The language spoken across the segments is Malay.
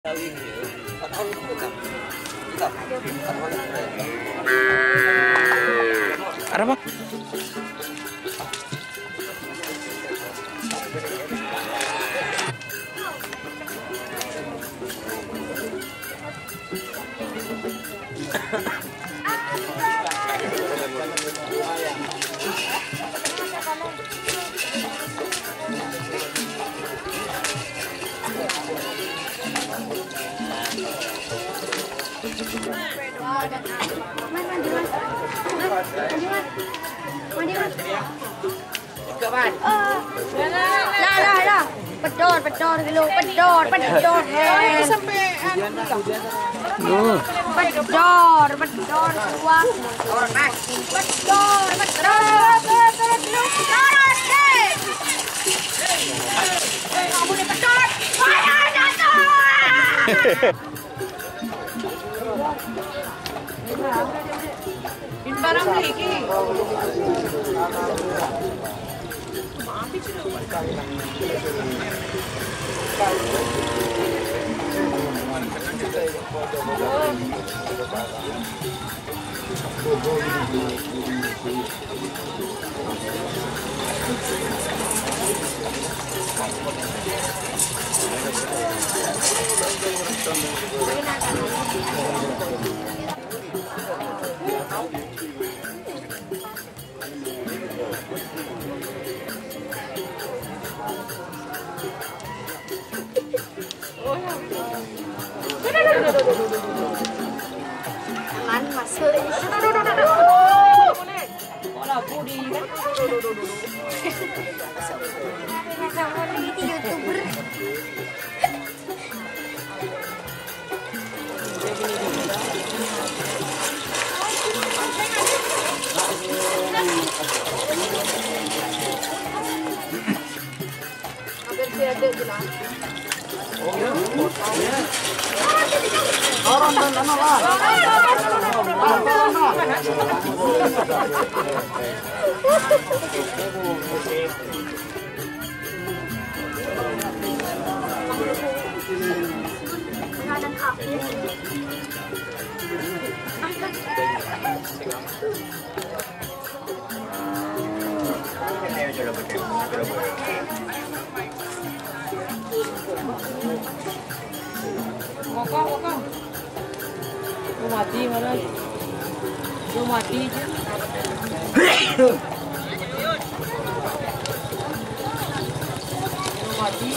Ada apa? Lah. Pedot dulu, pedot. Sampai pedot semua. Kamu ni pedot. Saya jatuh. Barang lagi. Aman masuk. Bola budi kan. Sama ini YouTuber. Hampir siapa bilang? Orang dan anak. Kokong. Lu mati malah. Lu mati je. Lu mati.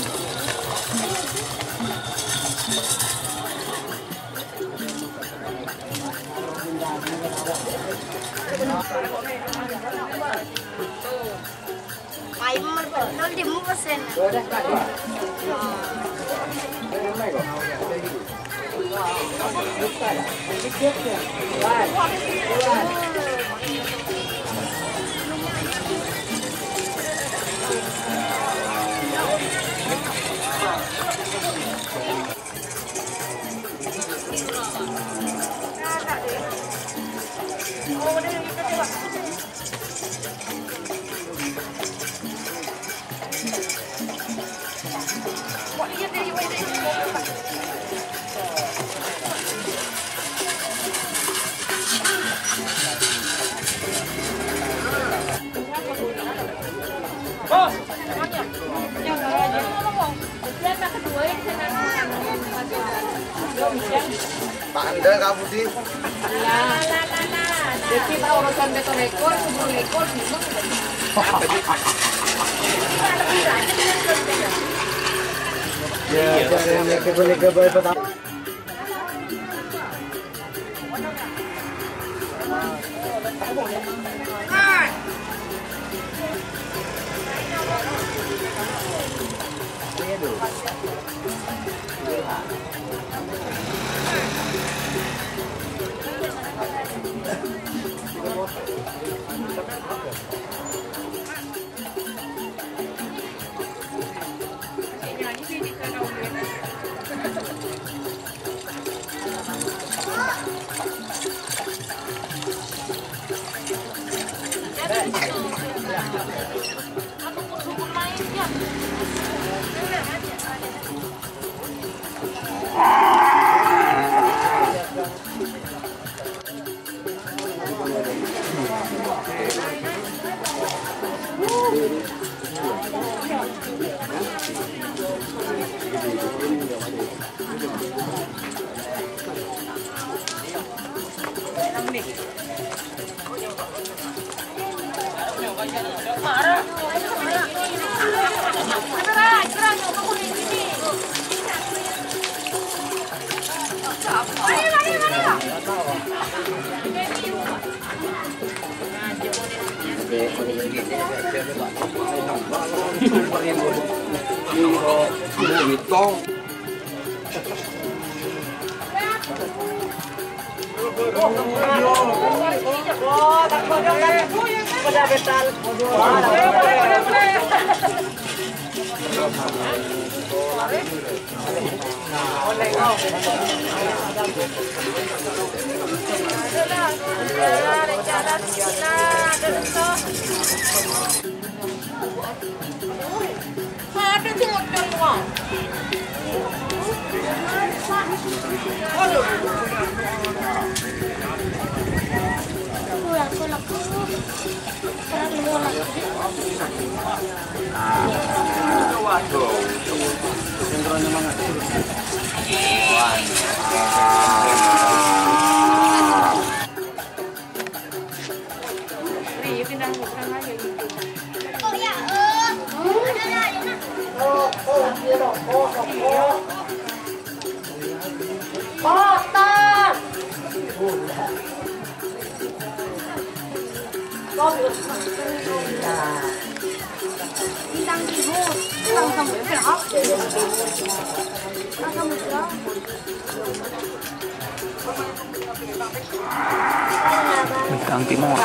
Mai mer nol di muka sen. Anda kamu di? Jadi kita urusan beton ekor, kubur ekor, Ya, jangan kebal pertama. kuning. Bintang Timur.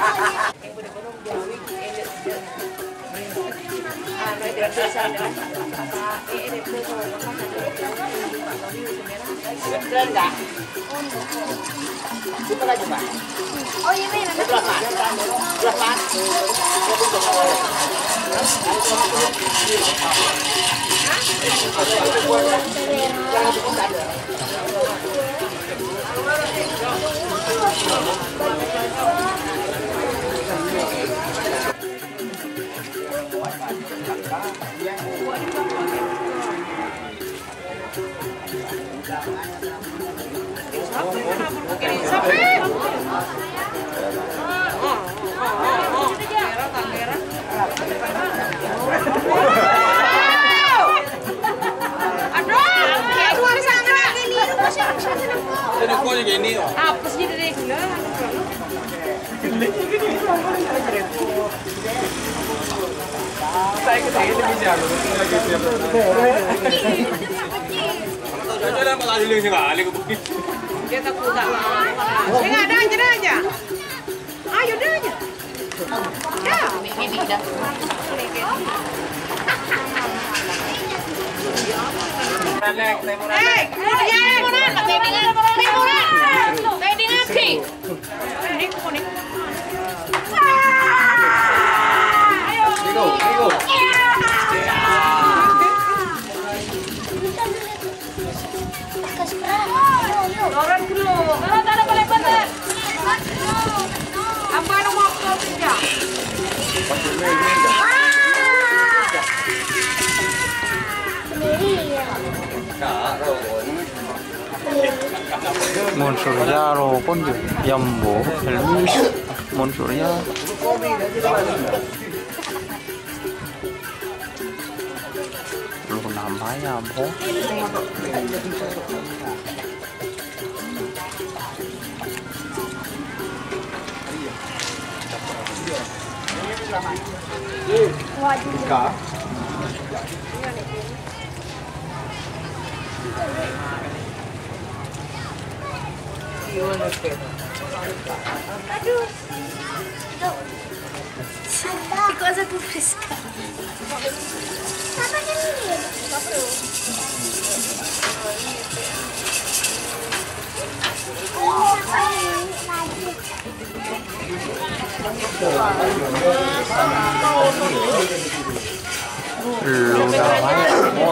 Oh iya benar. Apa sih dari gula? Dia takut tak lah. Dia ada aja. Ayo dah aja. Dah. Ini dah. Mon Surya ro con gì yam bố Helmi Mon Surya lu nambah ya bố Aduh. Coisa com fresca. Apa ini? lu nambah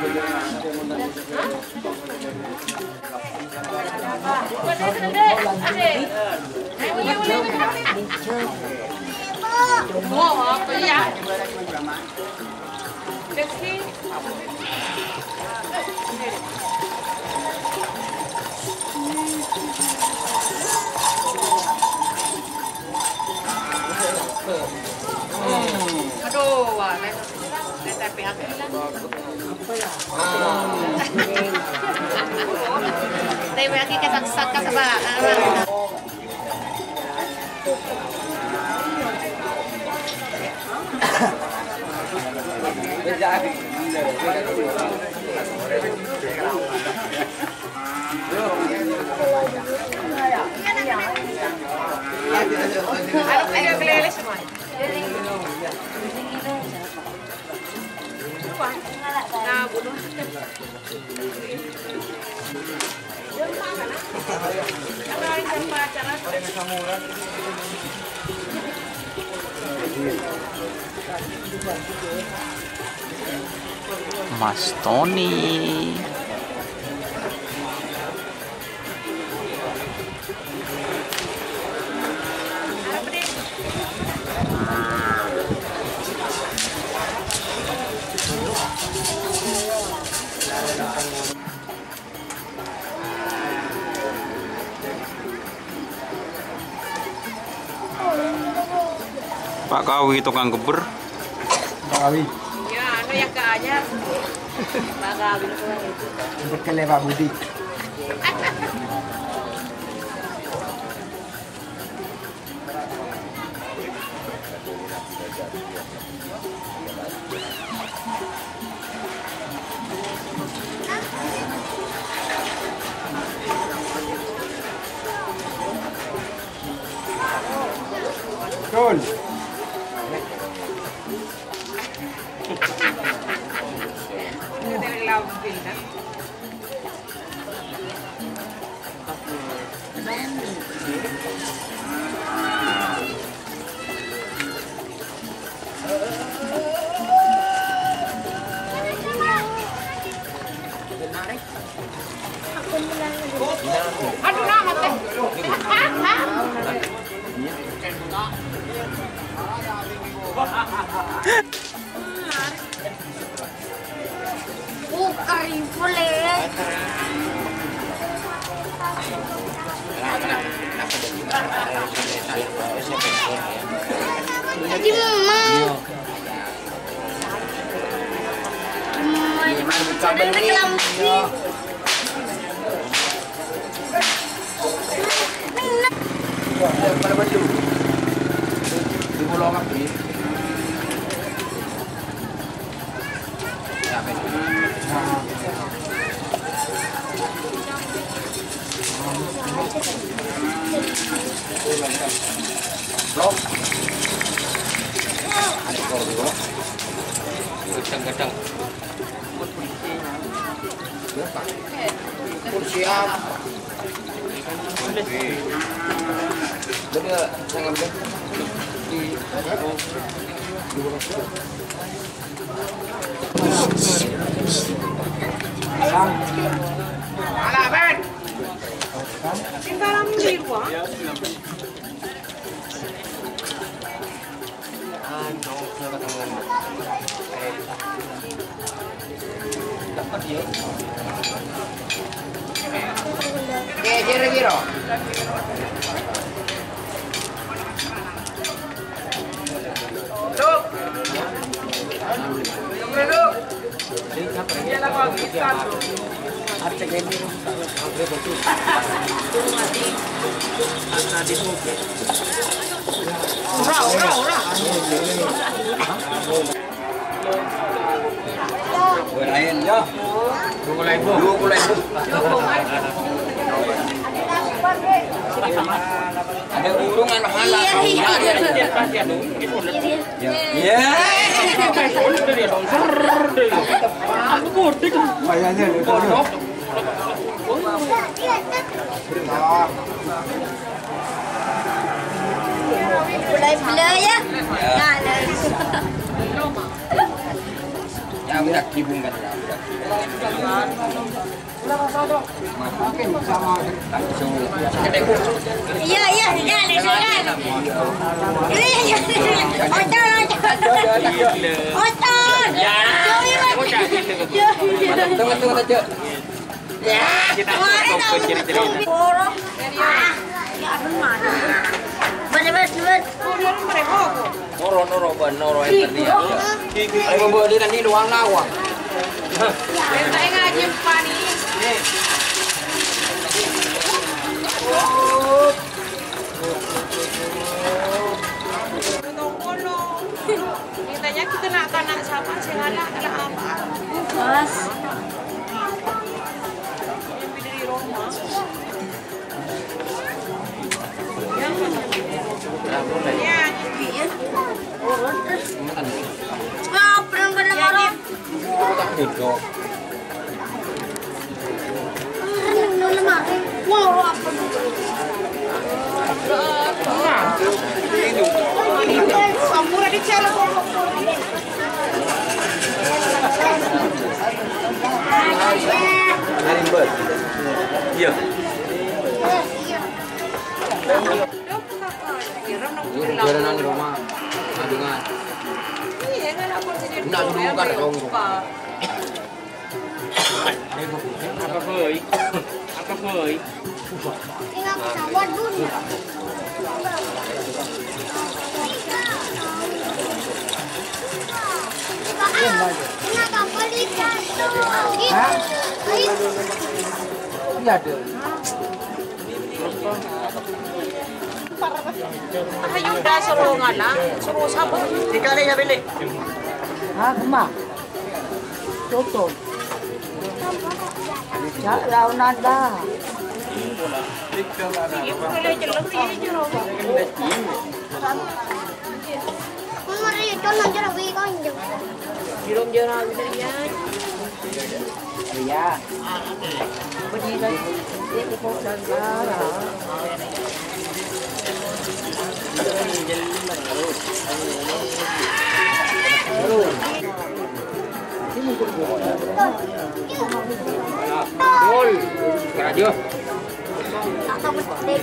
Aduh, wah, saya pihak. Tapi lagi kesak-sak kasaba. Ayo kelele semua. Nah, bunuh. Mas Tony. Pak Kawi tukang keber. Kawi. Ya, anu yang ke aja. Pak Kawi itu. Bekele Pak Budi. Betul. Ini dari Lampil kan. Aduh, nama teh. Bukan boleh. Jadi mama. Ada reklamasi. Pada baju. Di pulau Ngapi. Blok. Gedang-gedang. Siap. Jadi saya ngambil di Alah, Ben. Tinggal di rumah. Kira-kira. Lain ya. 20.000. Ada urungan mahala. Iya. Bayarnya bodoh. Mulai bela ya. Nah, Tahu dah kibung kan dah. Makin sama langsung. Iya, iya, jangan, jangan. Ini, otot. Otot. Ya. Tunggu aja. Ya. Kita fokus ciri-ciri. Borok. Ya, benar. Benar. Noro yang tadi. Ayo bawa dia nanti doang lawa. Saya ngaji Pak nih. Mintanya kita nak kanak siapa sih anak apa? Mas. Yang di rumah. Ya, Iya. Ngapain kena marah? Tak duduk. Wow, apa? Sampura di calo. Harimbat. Iya. Biar nang di rumah. Adungan. Iya, kan aku jadi. Nak dulu kan dong. Apa boy? Apa boy? Tinggal pesawat dulu. Kenapa balik jatuh? Iya ada. Ayo udah suruh ngalah, suruh siapa? Dikalinya beli. Hah, kemah? Tutup. Ya, lawan ada. Iya, boleh jelek ini jeruk. Mari itu nanti lagi kan jam. Jeruk jeruk dia. Iya. Begini dia di pos dan Gol. Kerajo. Tak tahu betul.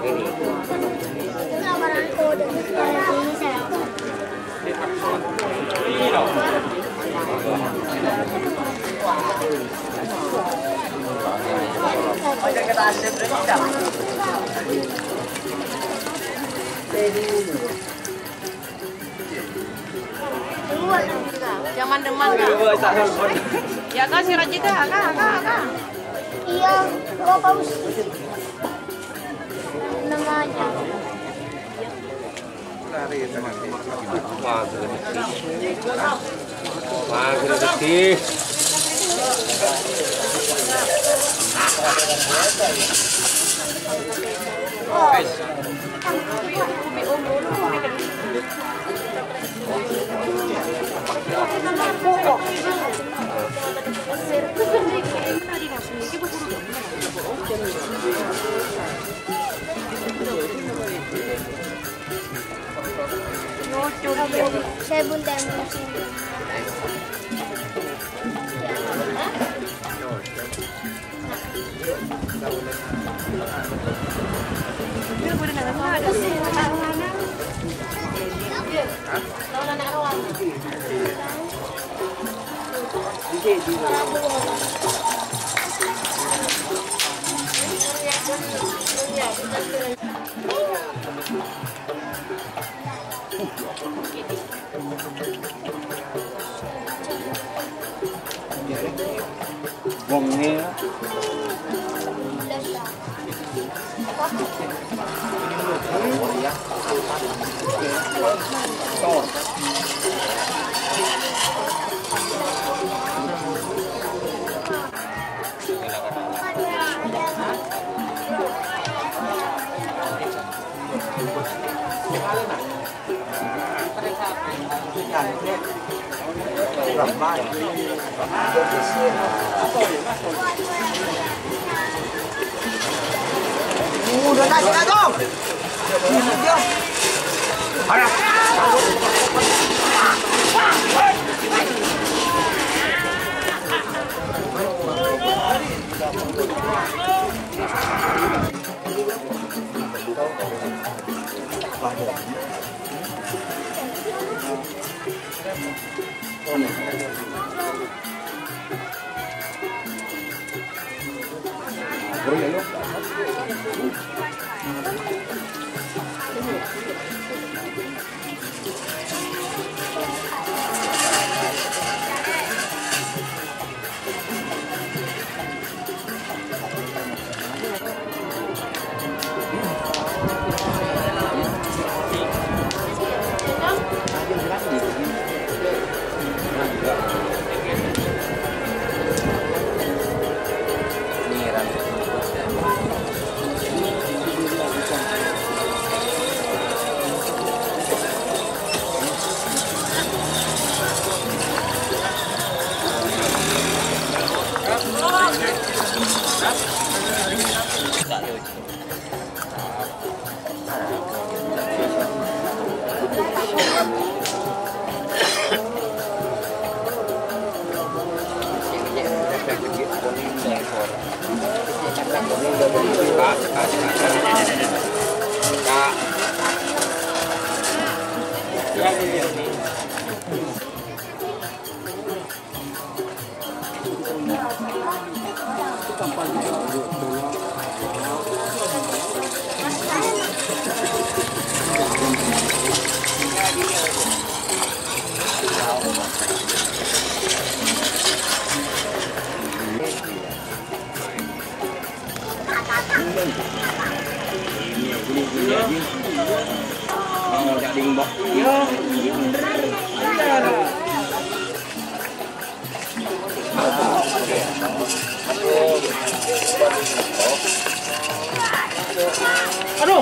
Labaran kode ini saya. Zaman deman kan? Ya kan si Raji kak. Iya, gua paus. Namanya. Saya bunda Wongnya udah kasih dong. Aduh.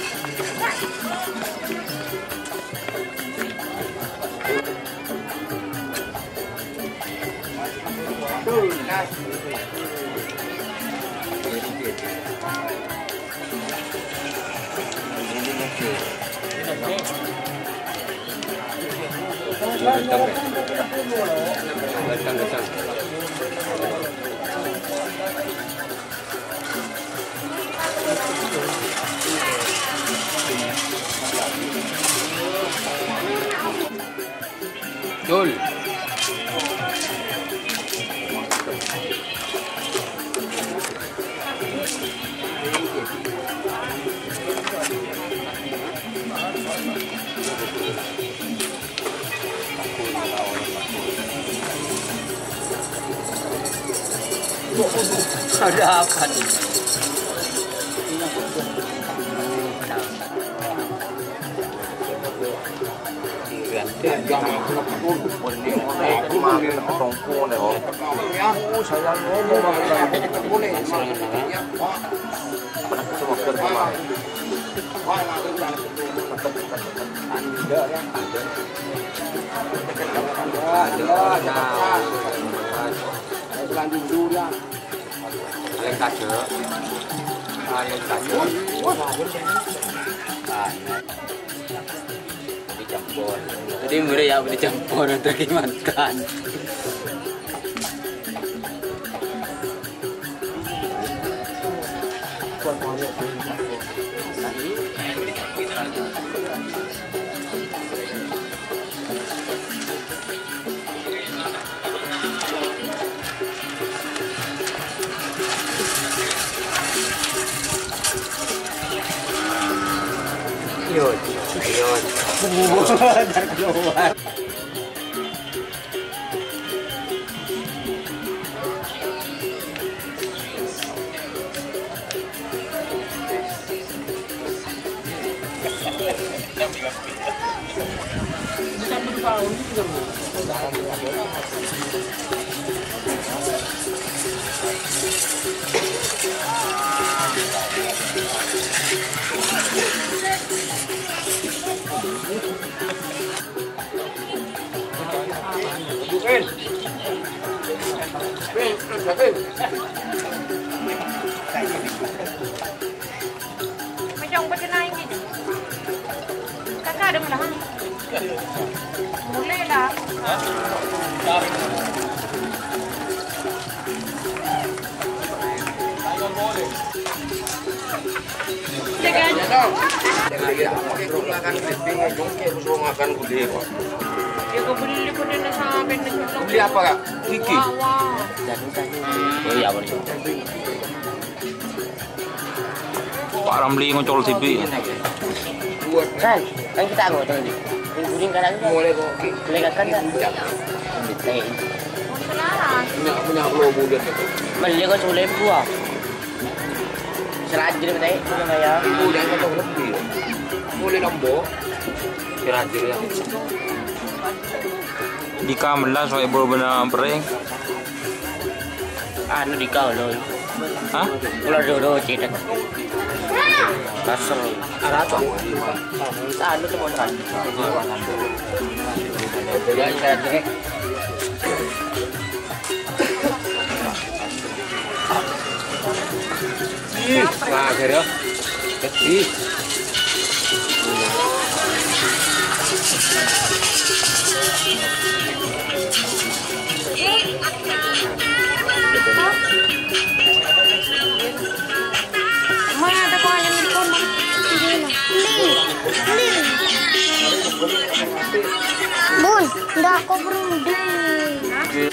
Jul. Ada apa nih? Dicampur. Jadi murah ya dicampur untuk dimakan. Ayun, ayun. Dar keluar. Macam berkenaan ini. Kakak ada belahan. Boleh lah. Jangan makan kuping, jongke suruh makan kude kok. Dia kau beli pun dia nak sampai nak cuci. Beli apa kak? Kiki. Wah. Oh iya boleh. Pak Ramli ngocol TV. Buat. Kan kita anggot tadi. Kuning kadang Mulai kok. boleh kan kan. Betul. Punya pulau bulan itu. Beli kau 10.000 ah. Selajir betul. Mana ya? Bulan kau lebih. Mulai nombor. Kira-kira ya. Di kamelas saya benar bering. Anu di kau loh. Hah? Kalau dulu cetak. Kasar. Ada apa? Anu tu kontrak. Ya saya cek. Nah, serius. Kecil. Mana ada kau yang di pun Bun, dah aku berunding.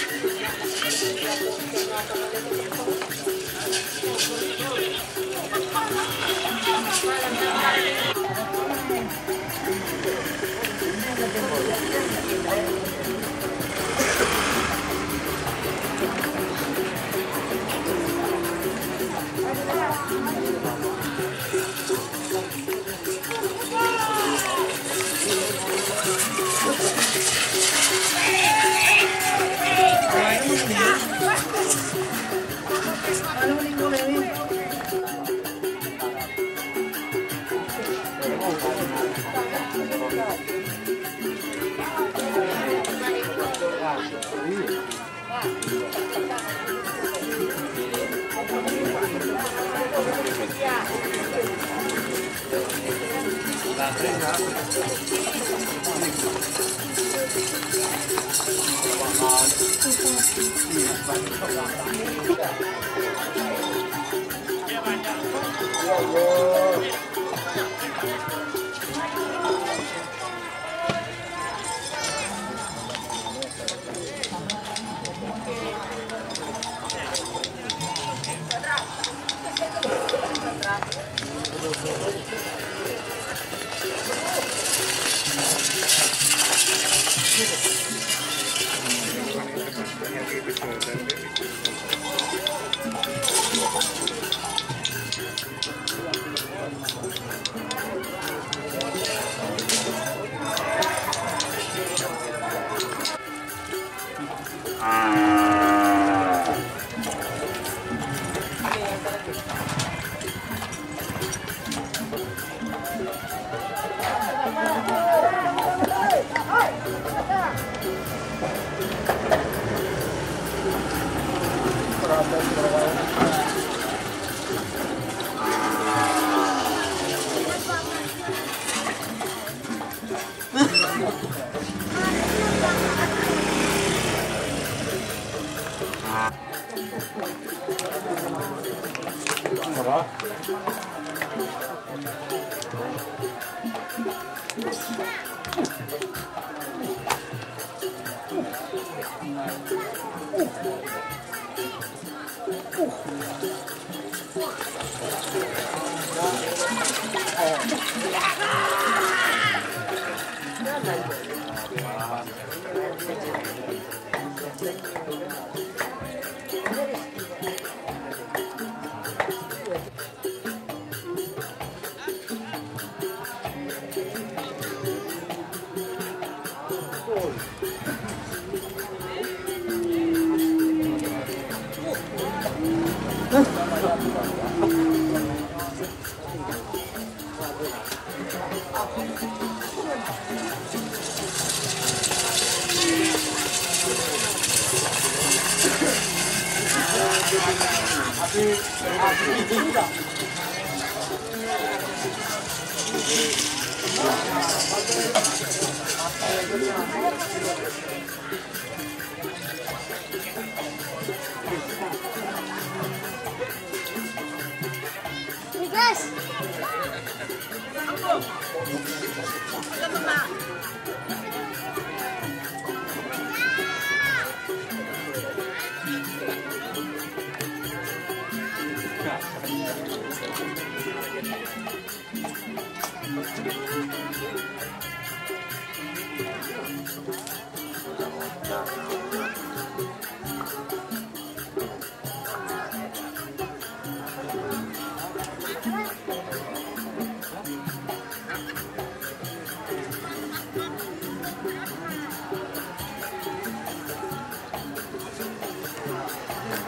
Guys.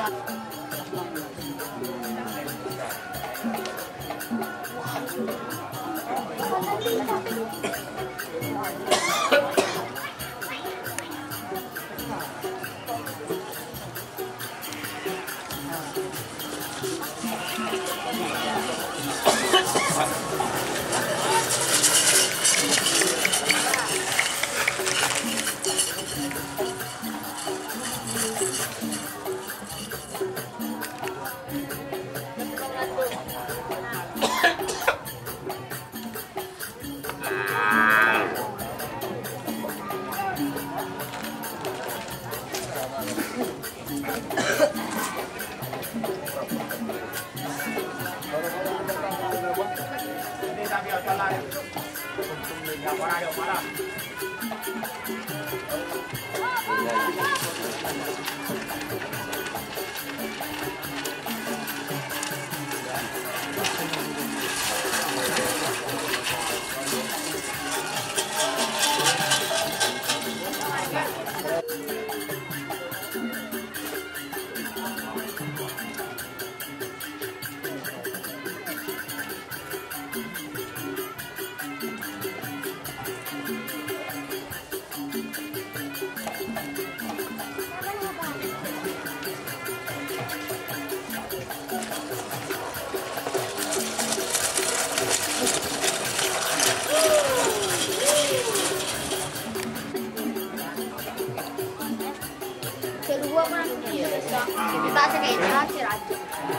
Kedua kan kita kayak terakhir aja.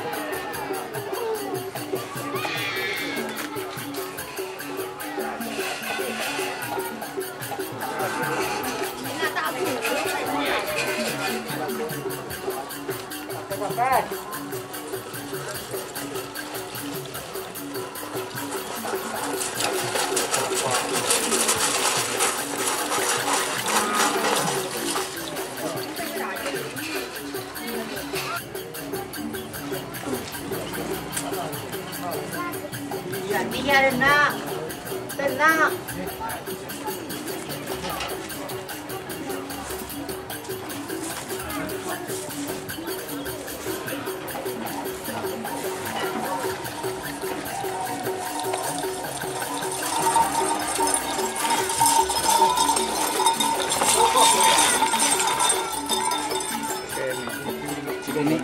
Nggak tahu. Iya, tenang. Tenang. Ini